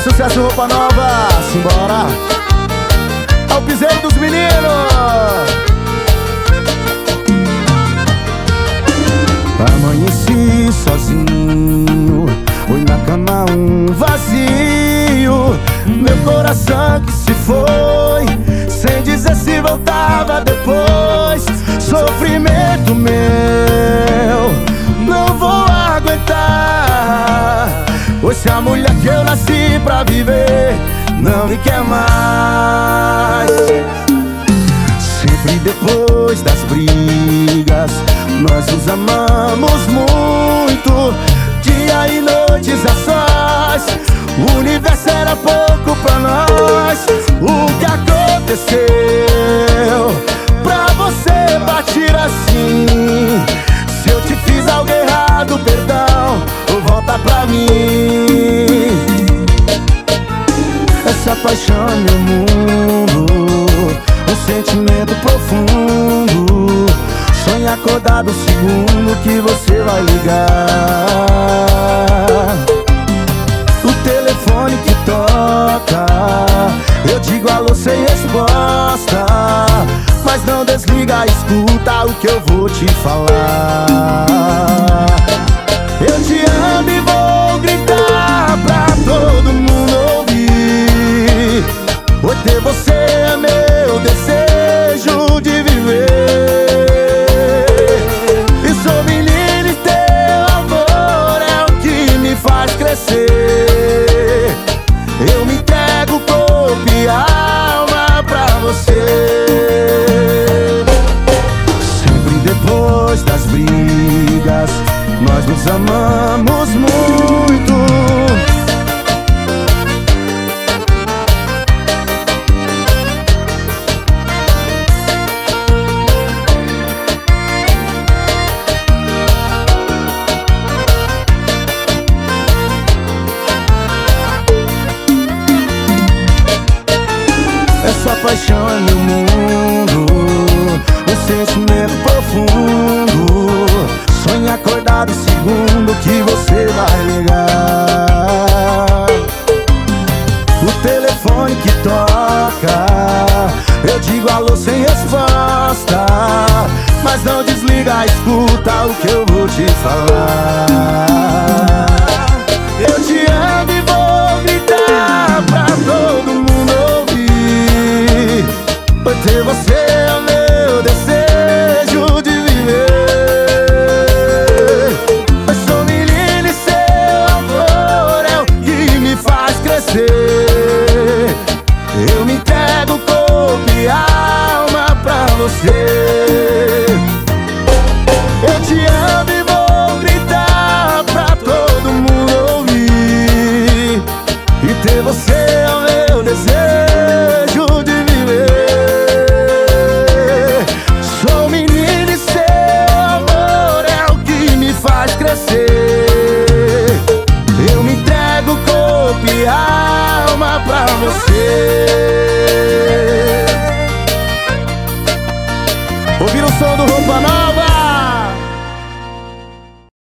sucesso, roupa nova, simbora. É o piseiro dos meninos. Amanheci sozinho, foi na cama um vazio. Meu coração que se foi, sem dizer se voltava depois. Sofrimento meu, não vou aguentar. Pois se a mulher que eu nasci pra viver não me quer mais. Sempre depois das brigas nós nos amamos muito, dia e noites a sós. O universo era pouco pra nós. O que aconteceu pra você bater assim? Se eu te fiz algo errado, perdão, volta pra mim. Essa paixão é meu mundo, um sentimento profundo. Sonho acordado o segundo que você vai ligar. O telefone que toca, eu digo alô sem resposta. Mas não desliga, escuta o que eu vou te falar. Eu te amo e vou gritar pra todo mundo ouvir. Por ter você é meu desejo de viver. E sou menino e teu amor é o que me faz crescer. Eu me entrego corpo e alma pra você. Sempre depois das brigas nós nos amamos muito. Essa paixão é meu mundo, um sentimento profundo. Sonho acordado o segundo que você vai ligar. O telefone que toca, eu digo alô sem resposta. Mas não desliga, escuta o que eu vou te falar. Eu te amo e vou gritar pra todo mundo ouvir. Por ter você é meu desejo de viver. Eu sou menino e seu amor é o que me faz crescer. Eu me entrego corpo e alma pra você.